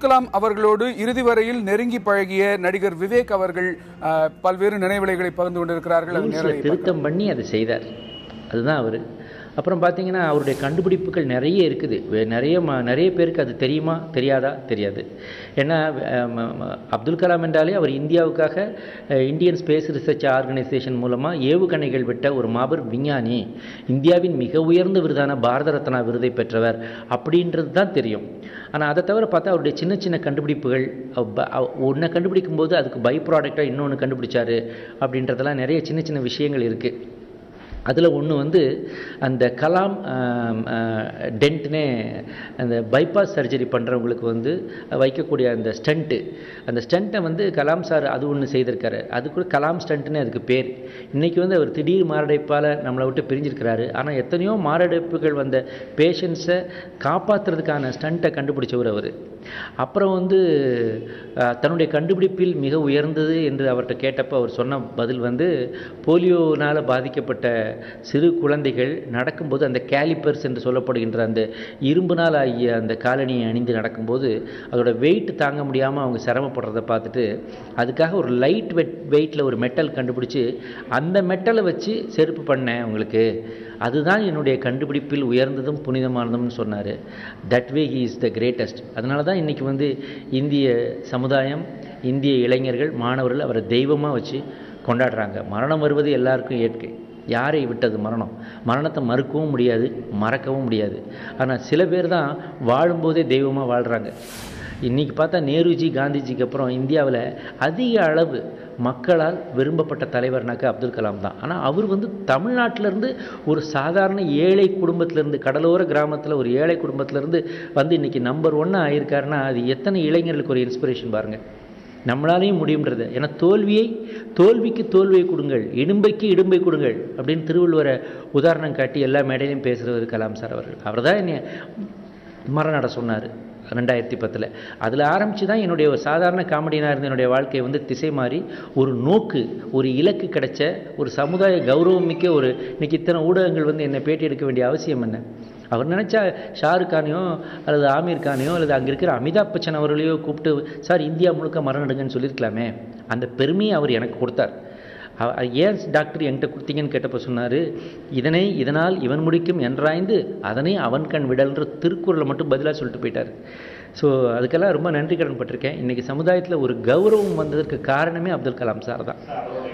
கலாம் அவர்களோடு இறுதி வரையில் நெருங்கி பழகிய நடிகர் விவேக் அவர்கள் பல்வேறு நினைவலைகளை பகிர்ந்து கொண்டிருக்கிறார்கள். திருத்தம் பண்ணி அதை செய்தார், அதுதான் அவர். அப்புறம் பார்த்தீங்கன்னா அவருடைய கண்டுபிடிப்புகள் நிறைய இருக்குது. நிறைய பேருக்கு அது தெரியுமா தெரியாதா தெரியாது. ஏன்னா அப்துல் கலாம் என்றாலே அவர் இந்தியாவுக்காக இந்தியன் ஸ்பேஸ் ரிசர்ச் ஆர்கனைசேஷன் மூலமாக ஏவுகணைகள் விட்ட ஒரு மாபெரும் விஞ்ஞானி, இந்தியாவின் மிக உயர்ந்த விருதான பாரத ரத்னா விருதை பெற்றவர் அப்படின்றது தான் தெரியும். ஆனால் அதை தவிர பார்த்தா அவருடைய சின்ன சின்ன கண்டுபிடிப்புகள், ஒன்றை கண்டுபிடிக்கும் போது அதுக்கு பை ப்ராடக்டாக இன்னொன்று கண்டுபிடிச்சாரு அப்படின்றதெல்லாம் நிறைய சின்ன சின்ன விஷயங்கள் இருக்குது. அதில் ஒன்று அந்த கலாம் டென்ட்னே அந்த பைபாஸ் சர்ஜரி பண்ணுறவங்களுக்கு வைக்கக்கூடிய அந்த ஸ்டண்ட்டை கலாம் சார் அது ஒன்று செய்திருக்காரு. அது கூட கலாம் ஸ்டண்ட்னு அதுக்கு பேர். இன்றைக்கி அவர் திடீர் மாரடைப்பால் நம்மளை விட்டு பிரிஞ்சிருக்கிறாரு. ஆனால் எத்தனையோ மாரடைப்புகள் வந்த பேஷண்ட்ஸை காப்பாற்றுறதுக்கான ஸ்டண்ட்டை கண்டுபிடிச்சவர் அவர். அப்புறம் தன்னுடைய கண்டுபிடிப்பில் மிக உயர்ந்தது என்று அவர்கிட்ட கேட்டப்போ அவர் சொன்ன பதில் போலியோனால் பாதிக்கப்பட்ட சிறு குழந்தைகள் நடக்கும்போது அந்த கேலிப்பர்ஸ் என்று சொல்லப்படுகின்ற அந்த இரும்புனால் ஆகிய அந்த காலணியை அணிந்து நடக்கும்போது அதோட வெயிட் தாங்க முடியாமல் அவங்க சிரமப்படுறதை பார்த்துட்டு அதுக்காக ஒரு லைட் வெயிட்டில் ஒரு மெட்டல் கண்டுபிடிச்சி அந்த மெட்டலை வச்சு செருப்பு பண்ணேன் உங்களுக்கு, அதுதான் என்னுடைய கண்டுபிடிப்பில் உயர்ந்ததும் புனிதமானதும்னு சொன்னார். That way he is the greatest. அதனால தான் இன்றைக்கி இந்திய சமுதாயம், இந்திய இளைஞர்கள், மாணவர்கள் அவரை தெய்வமாக வச்சு கொண்டாடுறாங்க. மரணம் வருவது எல்லாருக்கும் இயற்கை. யாரை விட்டது மரணத்தை மறுக்கவும் முடியாது, மறக்கவும் முடியாது. ஆனால் சில பேர் தான் வாழும்போதே தெய்வமாக வாழ்கிறாங்க. இன்றைக்கி பார்த்தா நேருஜி, காந்திஜிக்கு அப்புறம் இந்தியாவில் அதிக அளவு மக்களால் விரும்பப்பட்ட தலைவர்னாக்க அப்துல் கலாம் தான். ஆனால் அவர் தமிழ்நாட்டிலேருந்து ஒரு சாதாரண ஏழை குடும்பத்திலேருந்து, கடலோர கிராமத்தில் ஒரு ஏழை குடும்பத்திலேருந்து இன்றைக்கி நம்பர் 1 ஆகியிருக்காருன்னா அது எத்தனை இளைஞர்களுக்கு ஒரு இன்ஸ்பிரேஷன் பாருங்கள். நம்மளாலையும் முடியுன்றது. ஏன்னா தோல்விக்கு தோல்வியை கொடுங்கள், இடும்பைக்கு இடும்பை கொடுங்கள் அப்படின்னு திருவள்ளுவரை உதாரணம் காட்டி எல்லா மேடையிலையும் பேசுகிறவர் கலாம் சார் அவர்கள். அவர் தான் என்னை மரணட சொன்னார் 2010. அதில் ஆரம்பித்து தான் என்னுடைய ஒரு சாதாரண காமெடியனாக இருந்த என்னுடைய வாழ்க்கையை திசை மாறி ஒரு நோக்கு, ஒரு இலக்கு கிடைச்ச ஒரு சமுதாய கௌரவம் மிக்க ஒரு இன்னைக்கு இத்தனை ஊடகங்கள் என்னை பேட்டி எடுக்க வேண்டிய அவசியம் என்ன? அவர் நினச்சா ஷாருக் கானையோ அல்லது ஆமீர் கானையோ அல்லது அங்கே இருக்கிற அமிதாப் பச்சன் அவர்களையோ கூப்பிட்டு சார் இந்தியா முழுக்க மரணடுங்கன்னு சொல்லியிருக்கலாமே. அந்த பெருமையை அவர் எனக்கு கொடுத்தார். ஏன் டாக்டர் என்கிட்ட கொடுத்தீங்கன்னு கேட்டப்போ சொன்னார், இதனால் இவன் முடிக்கும் என்றாய்ந்து அதனை அவன் கண் விடல்ன்ற திருக்குறளை மட்டும் பதிலாக சொல்லிட்டு போயிட்டார். ஸோ அதுக்கெல்லாம் ரொம்ப நன்றி கடன் பட்டிருக்கேன். இன்றைக்கி சமுதாயத்தில் ஒரு கௌரவம் வந்ததற்கு காரணமே அப்துல் கலாம் சார் தான்.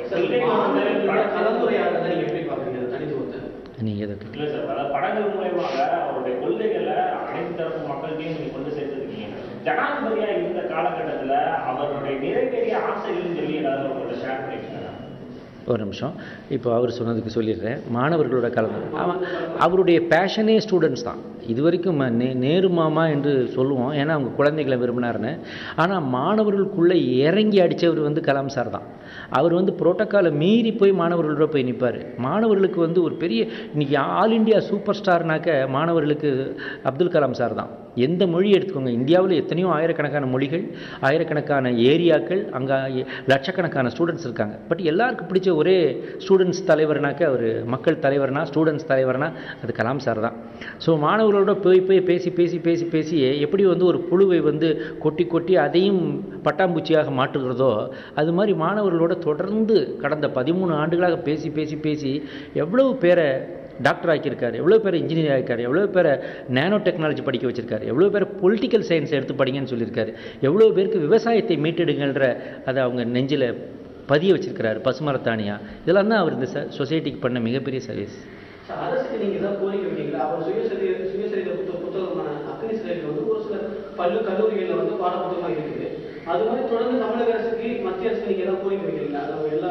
நீங்கள் எதை படங்கள் மூலமாக அவருடைய கொள்கைகளை அனைத்து தரப்பு மக்கள்கிட்டையும் கொண்டு சேர்த்துருக்கீங்க. ஜனாதிபதியா இருந்த காலகட்டத்தில் அவருடைய நிறைவேறிய ஆசைகள் சொல்லி ஏதாவது உங்களோட ஷேர் பண்ணிக்கிறேன். ஒரு நிமிஷம். இப்போ அவர் சொன்னதுக்கு சொல்லிடுறேன். மாணவர்களோட கலந்து அவருடைய பேஷனே ஸ்டூடெண்ட்ஸ் தான். இது வரைக்கும் நேரு மாமா என்று சொல்லுவோம், ஏன்னா அவங்க குழந்தைகளை விரும்பினார்னு. ஆனால் மாணவர்களுக்குள்ளே இறங்கி அடித்தவர் கலாம் சார் தான். அவர் புரோட்டோக்காலை மீறி போய் மாணவர்களோட போய் நிற்பார். மாணவர்களுக்கு ஒரு பெரிய இன்றைக்கி ஆல் இண்டியா சூப்பர் ஸ்டார்னாக்க மாணவர்களுக்கு அப்துல் கலாம் சார் தான். எந்த மொழி எடுத்துக்கோங்க, இந்தியாவில் எத்தனையோ ஆயிரக்கணக்கான மொழிகள், ஆயிரக்கணக்கான ஏரியாக்கள், அங்கே லட்சக்கணக்கான ஸ்டூடெண்ட்ஸ் இருக்காங்க. பட் எல்லாருக்கும் பிடிச்ச ஒரே ஸ்டூடெண்ட்ஸ் தலைவர்னாக்க அவர் மக்கள் தலைவர்னா, ஸ்டூடெண்ட்ஸ் தலைவர்னா அது கலாம் சார் தான். ஸோ மாணவர்களோட போய் பேசி பேசி பேசி பேசியே எப்படி ஒரு புழுவை கொட்டி கொட்டி அதையும் பட்டாம்பூச்சியாக மாற்றுகிறதோ அது மாதிரி மாணவர்களோட தொடர்ந்து கடந்த 13 ஆண்டுகளாக பேசி பேசி பேசி எவ்வளவு பேரை டாக்டர் ஆக்கியிருக்காரு, எவ்வளோ பேர் இன்ஜினியர் ஆகிருக்காரு, எவ்வளோ பேரை நேனோ டெக்னாலஜி படிக்க வச்சுருக்காரு, எவ்வளோ பேர் பொலிட்டிக்கல் சயின்ஸ் எடுத்து படிங்கன்னு சொல்லியிருக்காரு, எவ்வளோ பேருக்கு விவசாயத்தை மீட்டெடுங்கன்ற அதை அவங்க நெஞ்சில் பதிய வச்சிருக்கிறாரு பசுமரத்தானியா. இதெல்லாம் தான் அவர் இந்த சொசைட்டிக்கு பண்ண மிகப்பெரிய சர்வீஸ். அரசுக்கு நீங்கள் தான் கோரிக்கை வைக்கிறீங்களா? அவர் சுயசரித புத்தகமான அக்னி சிலைகள் ஒரு சில கல்லூரிகளில் பாடப்புத்தகமாக இருக்குது. அது மாதிரி தொடர்ந்து தமிழக அரசுக்கு மத்திய அரசுக்கு நீங்கள் தான் கோரிக்கை வைக்கிறீங்களா?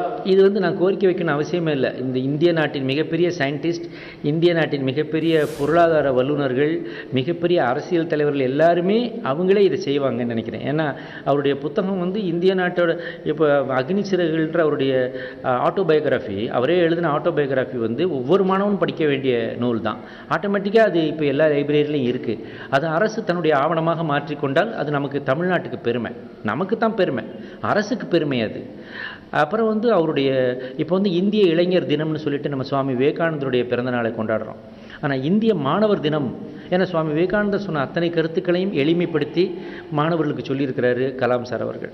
இது நான் கோரிக்கை வைக்கணும் அவசியமே இல்லை. இந்த இந்திய நாட்டின் மிகப்பெரிய சயின்டிஸ்ட், இந்திய நாட்டின் மிகப்பெரிய பொருளாதார வல்லுநர்கள், மிகப்பெரிய அரசியல் தலைவர்கள் எல்லாருமே அவங்களே இதை செய்வாங்கன்னு நினைக்கிறேன். ஏன்னா அவருடைய புத்தகம் இந்திய நாட்டோட இப்போ அக்னி சிறகுகள்ன்ற அவருடைய ஆட்டோபயோகிராஃபி, அவரே எழுதின ஆட்டோபயோகிராஃபி ஒவ்வொரு மாணவனும் படிக்க வேண்டிய நூல் தான். ஆட்டோமேட்டிக்காக அது இப்போ எல்லா லைப்ரரியிலையும் இருக்குது. அது அரசு தன்னுடைய ஆவணமாக மாற்றிக்கொண்டால் அது நமக்கு தமிழ்நாட்டுக்கு பெருமை, நமக்கு தான் பெருமை, அரசுக்கு பெருமை அது. அப்புறம் அவருடைய இப்போ இந்திய இளைஞர் தினம்னு சொல்லிட்டு நம்ம சுவாமி விவேகானந்தருடைய பிறந்த நாளை கொண்டாடுறோம். ஆனால் இந்திய மாணவர் தினம் ஏன்னா சுவாமி விவேகானந்தர் சொன்ன அத்தனை கருத்துக்களையும் எளிமைப்படுத்தி மாணவர்களுக்கு சொல்லியிருக்கிறாரு கலாம் சார் அவர்கள்.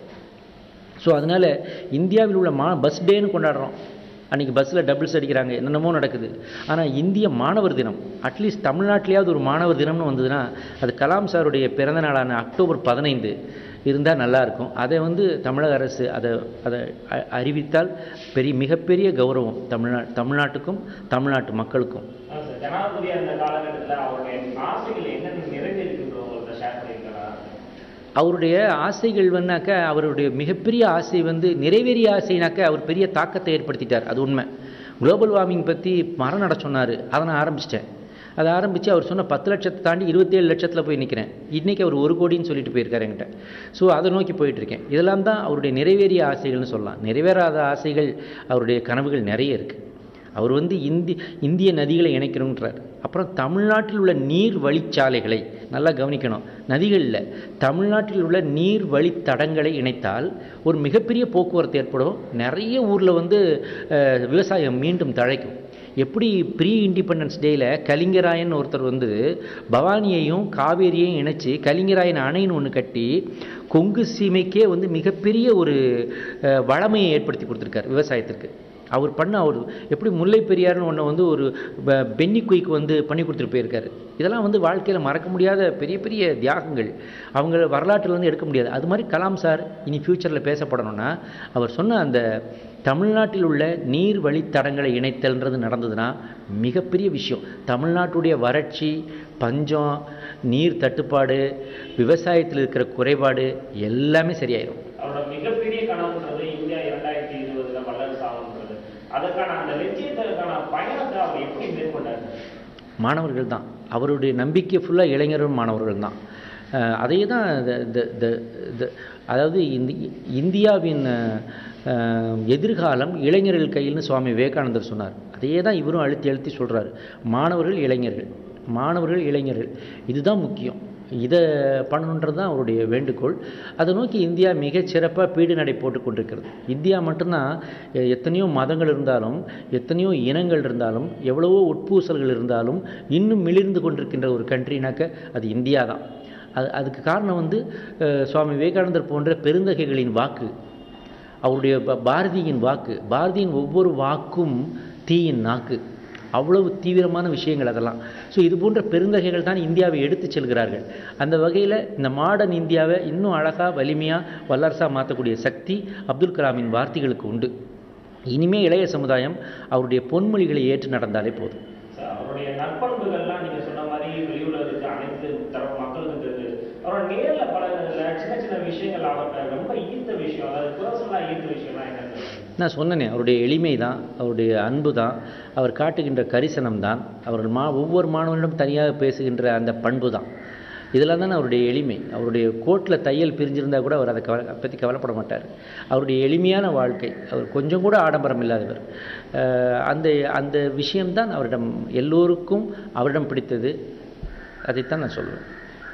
ஸோ அதனால் இந்தியாவில் உள்ள பஸ் டேன்னு கொண்டாடுறோம். அன்றைக்கி பஸ்ஸில் டபுள்ஸ் அடிக்கிறாங்க, என்னென்னமோ நடக்குது. ஆனால் இந்திய மாணவர் தினம், அட்லீஸ்ட் தமிழ்நாட்டிலேயாவது ஒரு மாணவர் தினம்னு வந்ததுன்னா அது கலாம் சாருடைய பிறந்த நாளான அக்டோபர் 15 இருந்தால் நல்லாயிருக்கும். அதை தமிழக அரசு அதை அறிவித்தால் மிகப்பெரிய கௌரவம் தமிழ்நாட்டுக்கும் தமிழ்நாட்டு மக்களுக்கும். ஜனாதிபதியா இருந்த காலகட்டத்தில் அவருடைய ஆசைகள் என்னென்ன நிறைவேறிக்கிட்டு ஷேர் பண்ணியிருக்காரா? அவருடைய ஆசைகள் அவருடைய மிகப்பெரிய ஆசை நிறைவேறிய ஆசைனாக்க அவர் பெரிய தாக்கத்தை ஏற்படுத்திட்டார். அது உண்மை. குளோபல் வார்மிங் பற்றி மரம் நட சொன்னார், அதை நான் ஆரம்பிச்சிட்டேன். அதை ஆரம்பித்து அவர் சொன்ன 10 லட்சத்தை தாண்டி 27 லட்சத்தில் போய் நிற்கிறேன். இன்றைக்கி அவர் 1 கோடின்னு சொல்லிட்டு போயிருக்காரு என்கிட்ட. ஸோ அதை நோக்கி போயிட்டுருக்கேன். இதெல்லாம் தான் அவருடைய நிறைவேறிய ஆசைகள்னு சொல்லலாம். நிறைவேறாத ஆசைகள் அவருடைய கனவுகள் நிறைய இருக்குது. அவர் இந்திய நதிகளை இணைக்கணுன்றார். அப்புறம் தமிழ்நாட்டில் உள்ள நீர் வழிச்சாலைகளை நல்லா கவனிக்கணும். நதிகளில் தமிழ்நாட்டில் உள்ள நீர் வழித்தடங்களை இணைத்தால் ஒரு மிகப்பெரிய போக்குவரத்து ஏற்படும். நிறைய ஊரில் விவசாயம் மீண்டும் தழைக்கும். எப்படி ப்ரீ இண்டிபெண்டன்ஸ் டேயில் கலிங்கராயன் ஒருத்தர் பவானியையும் காவேரியையும் இணைச்சி கலிங்கராயன் அணைன்னு ஒன்று கட்டி கொங்கு சீமைக்கே மிகப்பெரிய ஒரு வளமையை ஏற்படுத்தி கொடுத்துருக்கார் விவசாயத்திற்கு. அவர் எப்படி முல்லை பெரியார்னு ஒன்று ஒரு பென்னி குயிக்கு பண்ணி கொடுத்துட்டு போயிருக்காரு. இதெல்லாம் வாழ்க்கையில் மறக்க முடியாத பெரிய பெரிய தியாகங்கள். அவங்க வரலாற்றில் எடுக்க முடியாது. அது மாதிரி கலாம் சார் இனி ஃப்யூச்சரில் பேசப்படணும்னா அவர் சொன்ன அந்த தமிழ்நாட்டில் உள்ள நீர் வழித்தடங்களை இணைத்தல்ன்றது நடந்ததுன்னா மிகப்பெரிய விஷயம். தமிழ்நாட்டுடைய வறட்சி, பஞ்சம், நீர் தட்டுப்பாடு, விவசாயத்தில் இருக்கிற குறைபாடு எல்லாமே சரியாயிடும். அவரோட மிகப்பெரிய கனவுன்றது இந்தியா 2020 வல்லரசு ஆகுன்றது. அதற்கான அந்த லட்சியத்திற்கான பயணத்தை அவர் எப்படி மேற்கொண்டார்? மாணவர்கள் தான். அவருடைய நம்பிக்கை ஃபுல்லாக இளைஞரும் மாணவர்கள் தான். அதே தான் அதாவது இந்தியாவின் எதிர்காலம் இளைஞர்கள் கையில்னு சுவாமி விவேகானந்தர் சொன்னார். அதே தான் இவரும் அழுத்தி சொல்கிறார். மாணவர்கள் இளைஞர்கள் இதுதான் முக்கியம். இதை பண்ணணுன்றது தான் அவருடைய வேண்டுகோள். அதை நோக்கி இந்தியா மிகச்சிறப்பாக பீடு நடை போட்டு கொண்டிருக்கிறது. இந்தியா மட்டும்தான் எத்தனையோ மதங்கள் இருந்தாலும், எத்தனையோ இனங்கள் இருந்தாலும், எவ்வளவோ உட்பூசல்கள் இருந்தாலும் இன்னும் மிளிர்ந்து கொண்டிருக்கின்ற ஒரு கண்ட்ரினாக்க அது இந்தியா தான். அதுக்கு காரணம் சுவாமி விவேகானந்தர் போன்ற பெருந்தகைகளின் வாக்கு, அவருடைய பாரதியின் வாக்கு. பாரதியின் ஒவ்வொரு வாக்கும் தீயின் நாக்கு. அவ்வளவு தீவிரமான விஷயங்கள் அதெல்லாம். ஸோ இது போன்ற பெருந்தகைகள் தான் இந்தியாவை எடுத்து செல்கிறார்கள். அந்த வகையில் இந்த மாடர்ன் இந்தியாவை இன்னும் அழகாக வலிமையாக வல்லரசாக மாற்றக்கூடிய சக்தி அப்துல் கலாமின் வார்த்தைகளுக்கு உண்டு. இனிமேல் இளைய சமுதாயம் அவருடைய பொன்மொழிகளை ஏற்று நடந்தாலே போதும். அவருடைய நற்பண்புகள்லாம் நீங்கள் சொன்ன மாதிரி வெளியுலகிற்கு அனைத்து தரப்பு மக்களுக்கு தெரிஞ்சது. அவரோட நேரில் பழகிறதுல சின்ன சின்ன விஷயங்கள் அவர்கிட்ட ரொம்ப ஈர்த்த விஷயம், அதாவது புரசலாக ஈர்த்த விஷயம்லாம் என்ன? நான் சொன்னேனே, அவருடைய எளிமை தான், அவருடைய அன்பு தான், அவர் காட்டுகின்ற கரிசனம் தான், அவர்கள் ஒவ்வொரு மாணவனிடம் தனியாக பேசுகின்ற அந்த பண்பு தான். இதெல்லாம் தானே அவருடைய எளிமை. அவருடைய கோட்டில் தையல் பிரிஞ்சிருந்தால் கூட அவர் அதை பற்றி கவலைப்பட மாட்டார். அவருடைய எளிமையான வாழ்க்கை, அவர் கொஞ்சம் கூட ஆடம்பரம் இல்லாதவர். அந்த விஷயம்தான் அவரிடம் எல்லோருக்கும் அவரிடம் பிடித்தது. அதைத்தான் நான் சொல்லுவேன்.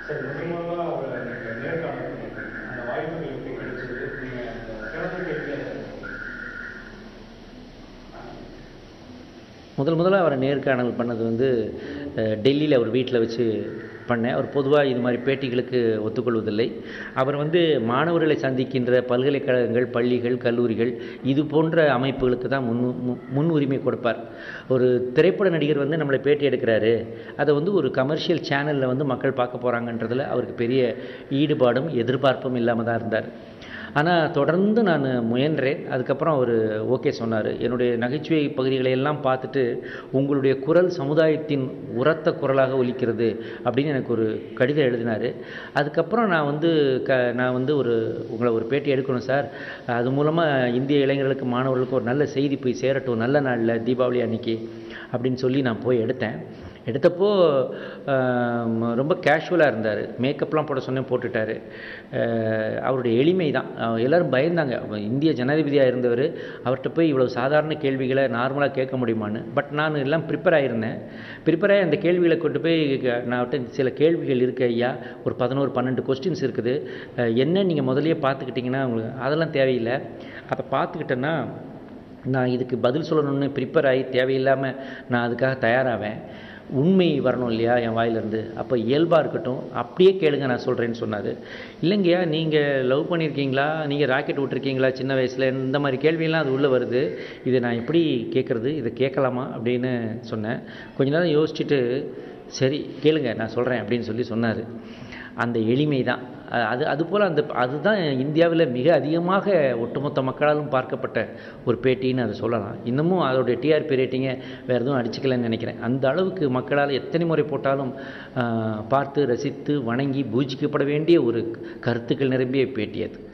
முதலாக அவரை நேர்காணல் பண்ணது டெல்லியில் அவர் வீட்டில் வச்சு பண்ணேன். அவர் பொதுவாக இது மாதிரி பேட்டிகளுக்கு ஒத்துக்கொள்வதில்லை. அவர் மாணவர்களை சந்திக்கின்ற பல்கலைக்கழகங்கள், பள்ளிகள், கல்லூரிகள் இது போன்ற அமைப்புகளுக்கு தான் முன்னுரிமை கொடுப்பார். ஒரு திரைப்பட நடிகர் நம்மளை பேட்டி எடுக்கிறாரு, அதை ஒரு கமர்ஷியல் சேனலில் மக்கள் பார்க்க போகிறாங்கன்றதில் அவருக்கு பெரிய ஈடுபாடும் எதிர்பார்ப்பும் இல்லாமல் தான் இருந்தார். ஆனால் தொடர்ந்து நான் முயன்றேன். அதுக்கப்புறம் அவர் ஓகே சொன்னார். என்னுடைய நகைச்சுவை பகுதிகளை எல்லாம் பார்த்துட்டு உங்களுடைய குரல் சமுதாயத்தின் உரத்த குரலாக ஒலிக்கிறது அப்படின்னு எனக்கு ஒரு கடிதம் எழுதினார். அதுக்கப்புறம் நான் உங்களை ஒரு பேட்டி எடுக்கணும் சார், அது மூலமாக இந்திய இளைஞர்களுக்கு, மாணவர்களுக்கு ஒரு நல்ல செய்தி போய் சேரட்டும், நல்ல நாளில் தீபாவளி அன்னைக்கு அப்படின்னு சொல்லி நான் போய் எடுத்தப்போ ரொம்ப கேஷுவலாக இருந்தார். மேக்கப்லாம் போட சொன்னேன், போட்டுட்டார். அவருடைய எளிமை தான். எல்லோரும் பயந்தாங்க, இந்திய ஜனாதிபதியாக இருந்தவர், அவர்கிட்ட போய் இவ்வளோ சாதாரண கேள்விகளை நார்மலாக கேட்க முடியுமான்னு. பட் நான் எல்லாம் ப்ரிப்பேர் ஆகி அந்த கேள்விகளை கொண்டு போய் நான் சில கேள்விகள் இருக்குது ஐயா, ஒரு 11-12 கொஸ்டின்ஸ் இருக்குது, என்ன நீங்கள் முதலையே பார்த்துக்கிட்டிங்கன்னா உங்களுக்கு அதெல்லாம் தேவையில்லை, அதை பார்த்துக்கிட்டேன்னா நான் இதுக்கு பதில் சொல்லணும்னு ப்ரிப்பேர் ஆகி தேவையில்லாமல் நான் அதுக்காக தயாராவேன். உண்மை வரணும் இல்லையா என் வாயிலிருந்து. அப்போ இயல்பாக இருக்கட்டும், அப்படியே கேளுங்க நான் சொல்கிறேன்னு சொன்னார். இல்லைங்கய்யா, நீங்கள் லவ் பண்ணியிருக்கீங்களா, நீங்கள் ராக்கெட் விட்டுருக்கீங்களா சின்ன வயசில், இந்த மாதிரி கேள்வியெல்லாம் அது உள்ளே வருது, இதை நான் எப்படி கேட்குறது, இதை கேட்கலாமா அப்படின்னு சொன்னேன். கொஞ்ச நேரம் யோசிச்சுட்டு சரி கேளுங்க நான் சொல்கிறேன் அப்படின்னு சொன்னார். அந்த எளிமை தான் அதுபோல் அதுதான் இந்தியாவில் மிக அதிகமாக ஒட்டுமொத்த மக்களாலும் பார்க்கப்பட்ட ஒரு பேட்டின்னு அதை சொல்லலாம். இன்னமும் அதோடைய டிஆர்பி ரேட்டிங்கை வேறு எதுவும் அடிச்சுக்கலன்னு நினைக்கிறேன். அந்த அளவுக்கு மக்களால் எத்தனை முறை போட்டாலும் பார்த்து ரசித்து வணங்கி பூஜிக்கப்பட வேண்டிய ஒரு கருத்துக்கள் நிரம்பிய பேட்டி அது.